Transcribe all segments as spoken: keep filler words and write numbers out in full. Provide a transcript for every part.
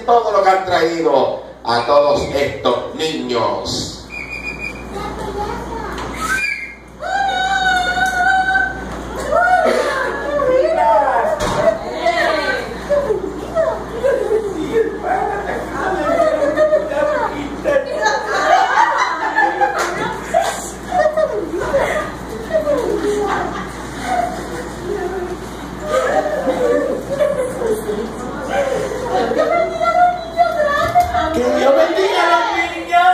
todo lo que han traído a todos estos niños. Que Dios bendiga a los niños.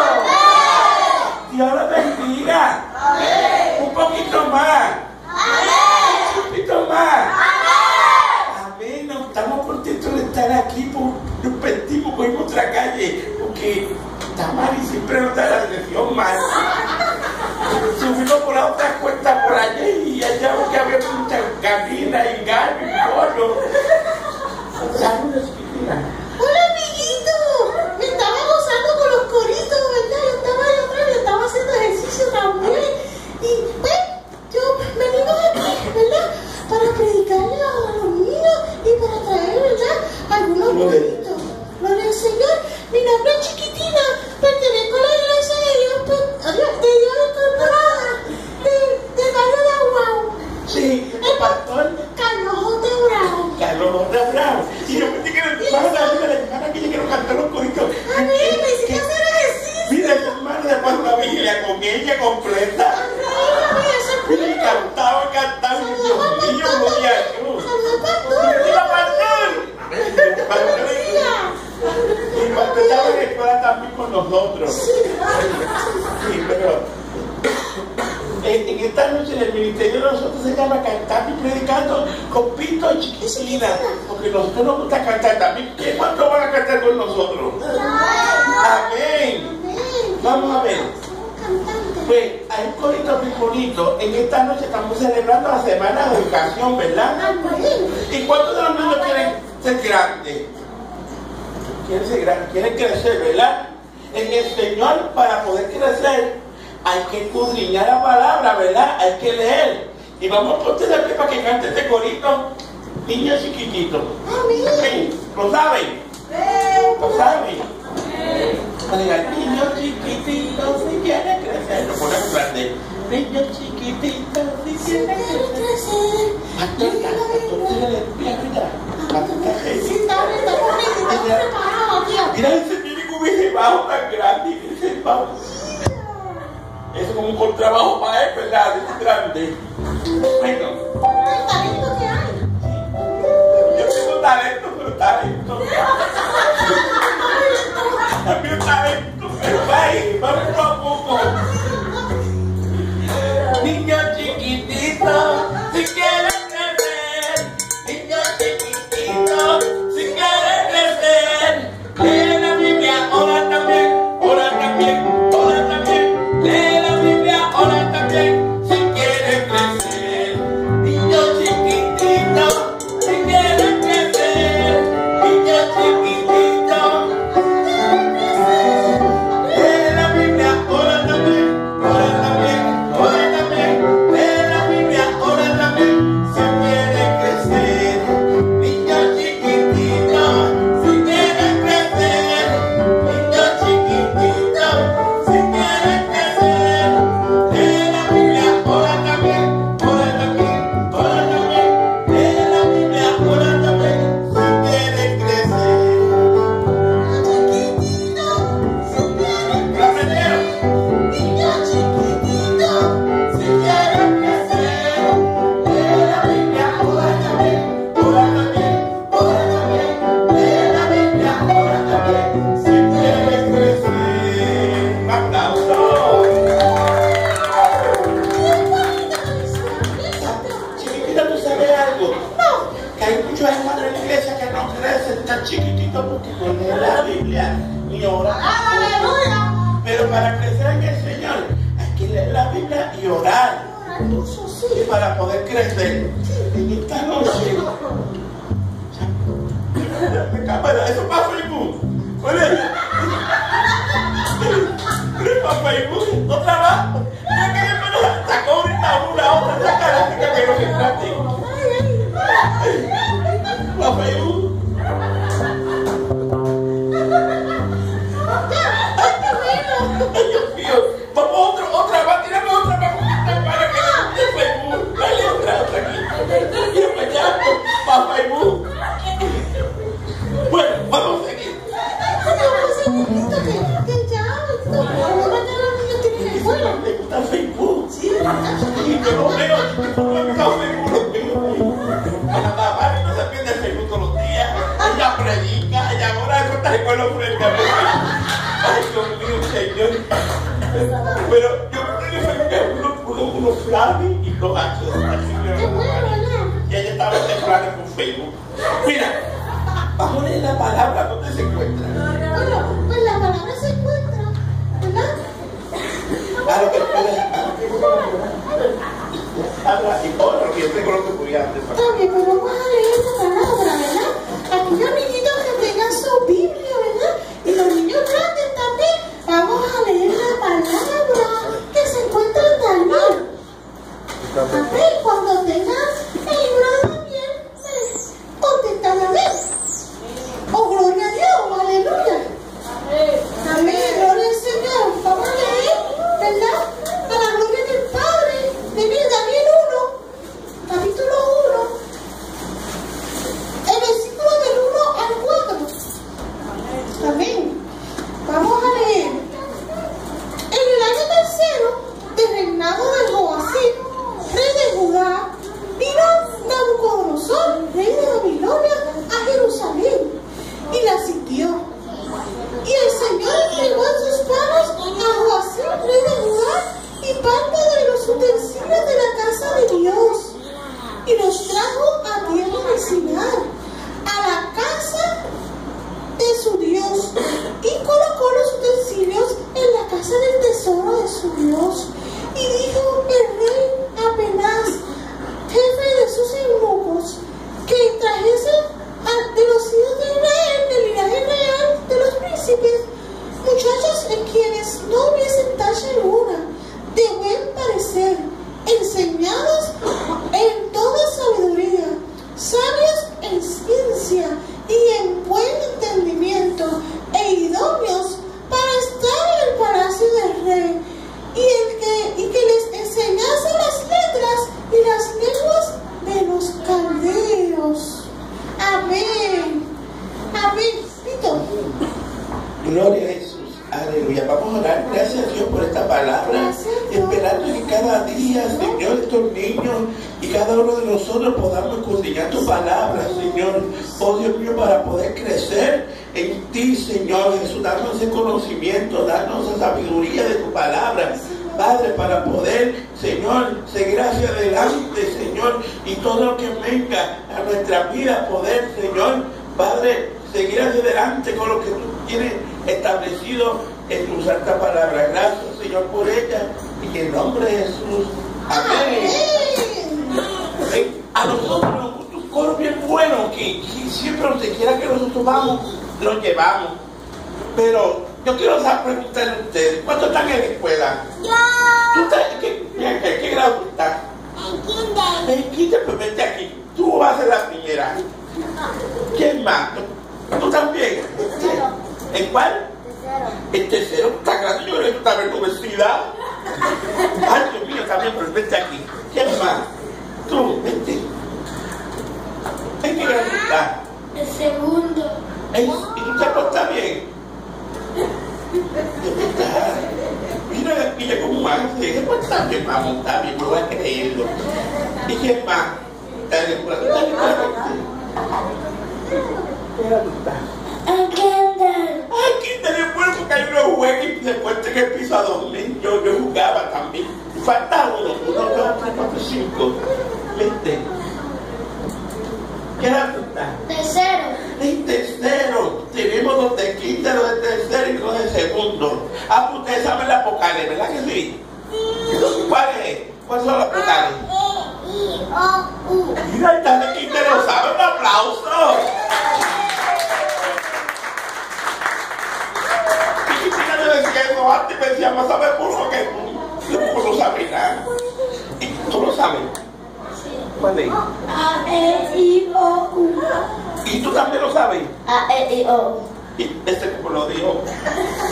Dios los bendiga. Un poquito más. Un poquito más. Amén. Nos estamos contentos de estar aquí. Nos pentimos, cogimos otra calle. Porque Tamari siempre nos da la dirección mal. Subimos por la otra cuesta por allá y allá porque había muchas gallinas y gallos y pollo. Saludos, chiquitina. Hola, amiguito. Me estaba gozando con los coritos, ¿verdad? Yo estaba ahí atrás, yo estaba haciendo ejercicio también. Y pues, yo venimos aquí, ¿verdad? Para predicarle a los niños y para traer, ¿verdad? Algunos coritos. Gloria al Señor. Mi nombre es Chiquitina. Pertenezco a la iglesia de Dios, de Dios encontrada. De, de Carlos de Aguao. Sí, el pastor Carlos J. Bravo. Carlos J. Bravo. Y yo pensé que era el hermano de la vida de la hermana que yo quiero cantar los coritos. A mí me hiciste hacer ejercicio. Mira, el hermano de Pastor Vigilia con ella completa. Mira, y cantaba, cantaba. Y Dios mío, gloria a Dios. Saludos, pastor. ¡Viva pastor! Pastor y pastor estaba en la escuela también con nosotros. Sí, pero en, en esta noche en el ministerio de nosotros se llama Cantando y Predicando con Pito y Chiquitina, porque nosotros nos gusta cantar también. ¿Cuántos van a cantar con nosotros? Amén. Vamos a ver. Pues hay un corito muy bonito. En esta noche estamos celebrando la semana de educación, ¿verdad? ¿Y cuántos de los niños quieren ser grandes? Quieren ser grandes, quieren crecer, ¿verdad? En el Señor, para poder crecer, hay que escudriñar la palabra, ¿verdad? Hay que leer. Y vamos a ponte de pie para que cante este corito. Niños chiquititos. ¿Sí? ¿Lo saben? ¿Lo saben? Digan, niños chiquititos, si quieren crecer. Lo ponemos grande. Niños chiquititos, si quieren crecer. Pastor, pastor, síguele, mira, mira. Sí, está bien, está bonito, está preparado, tío. Mira ese mini cubito bajo tan grande. Ese bajo. Eso es como un contrabajo para él, ¿verdad? Es grande. Bueno. El talento que hay. Yo tengo talento, pero talento. También talento, pero va ahí, va poco a poco. Niños chiquititos, si quieren crecer. Niños chiquititos, si quieren crecer. Lee la Biblia, ora también, ora también, ora también. Lee la Biblia, ora también, si quieren crecer. Niños chiquititos, si quieren crecer. Niños chiquititos. Lee la Biblia, ora también, ora también, ora también. Lee la Biblia, ora también, si quieren crecer. Niños chiquititos, si quieren crecer. Niños chiquititos, si quieren crecer. Lee la Biblia, ora también, ora también, ora también. Lee la Biblia, ora también, si quieren crecer. ¿Lo aprendieron? Niños chiquititos. Si quieren crecer, lee la Biblia, ora también, ora también, ora también. Lee la Biblia, ora también, si quieren crecer. Un aplauso. Chiquitita, ¿tú sabes algo? Que hay muchos hermanos en la iglesia que no crecen tan chiquititos porque no leen la Biblia ni oran. Aleluya. Pero para crecer en el Señor hay que leer la Biblia y orar. Eso sí. Y para poder crecer en esta noche. Me cámara, eso para Facebook. Oye, ¿qué para Facebook? ¿No trabaja? Mira que yo me sacó ahorita una otra, saca la chica que no se trate. Para Facebook. Y yo no veo, yo no veo seguro. La mamá no se pierde el Facebook todos los días. Ella predica, ella ahora eso está igual a frente a mí. Ay, Dios mío, Señor. Pero yo creo que uno, uno, uno flavi y dos hachos. Y ella estaba en flavi con Facebook. Mira, vamos a leer la palabra, ¿dónde se encuentra? Bueno, pues la palabra se encuentra, ¿verdad? A lo que puedes. Habla y todo lo que yo tengo lo que voy a hacer. Está bien, pues vamos a leer la palabra, ¿verdad? Aquellos niñitos que tengan su Biblia, ¿verdad? Y los niños grandes también. Vamos a leer la palabra que se encuentra en Daniel. A ver, cuando tengan el libro de Daniel, contestan amén. Oh, gloria a Dios, aleluya. Amén, gloria al Señor. Vamos a leer, ¿verdad? A la gloria del Padre. De Daniel uno, capítulo uno, el versículo del uno al cuatro. Amén. Vamos a leer. En el año tercero del reinado de Joacim, rey de Judá, vino Nabucodonosor, rey de Babilonia, a Jerusalén y la sitió. Y el Señor entregó en sus manos a Joacim, rey de Judá, y parte de los utensilios de la casa de Dios, y los trajo a tierra de Sinar, a la casa de su Dios, y colocó los utensilios en la casa del tesoro de su Dios. Y dijo el rey a Penaz, jefe de sus eunucos, que trajese a, de los hijos de Israel, del linaje real de los príncipes, muchachos en quienes no hubiesen tacha alguna, de buen parecer, enseñados en toda sabiduría, sabios en ciencia y en buen entendimiento, e idóneos para estar en el palacio del rey, y, el que, y que les enseñase las letras y las lenguas de los caldeos. Amén. Amén. Pito. Gloria a Jesús. Aleluya. Vamos a orar. Gracias a Dios por esta palabra. Esperando que cada día, Señor, estos niños y cada uno de nosotros podamos escudriñar tu palabra, Señor. Oh Dios mío, para poder crecer en ti, Señor Jesús. Darnos ese conocimiento, darnos esa sabiduría de tu palabra. Padre, para poder, Señor, seguir hacia adelante, Señor, y todo lo que venga a nuestra vida, poder, Señor, Padre, seguir hacia adelante con lo que tú tienes establecido en tu santa palabra. Gracias, Señor, por ella, y en el nombre de Jesús. Amén. Amén. A nosotros, un coro bien bueno, que, que siempre donde quiera que nosotros vamos, lo llevamos. Pero yo quiero saber, preguntarle a ustedes, ¿cuántos están en la escuela? Yo. ¿Tú estás, qué, qué, qué, qué grado tú estás? En kinder. En kinder, pues vente aquí. Tú vas a ser la primera. ¿Quién más? ¿Tú también? Tercero. ¿En cuál? Tercero. El tercero está grande, yo creo que tú estás en tu vestida. Ay, Dios mío, también, pero vente aquí. ¿Quién más? Tú, vente. ¿En qué grado tú estás? El segundo. ¿Y tú te portas bien? Mira, mira cómo hace. ¿Qué portas bien, vamos? Está bien, no voy a creerlo. ¿Y quién más? ¿Está en la escuela? ¿Tú estás en la escuela? ¿Qué grado tú estás? En kinder. Ay, kinder es bueno porque hay unos juegos y después en el piso a dormir. Yo, yo jugaba también. Falta uno, uno, dos, tres, cuatro, cinco. Vente. ¿Qué edad tú estás? Tercero. En tercero. Tenemos los de kinder, los de tercero y los de segundo. Ah, pues ustedes saben las vocales, ¿verdad que sí? ¿Cuáles es? ¿Cuáles son las vocales? E, I, O, U. Mira, están de kinder, lo saben. Un aplauso. Y Cristina me decía eso antes, me decía, más sabes por lo que tú no sabes nada. ¿Y tú lo sabes? ¿Cuál es? A, E, I, O, U. ¿Y tú también lo sabes? A, E, I, O, U. Y este como lo dijo.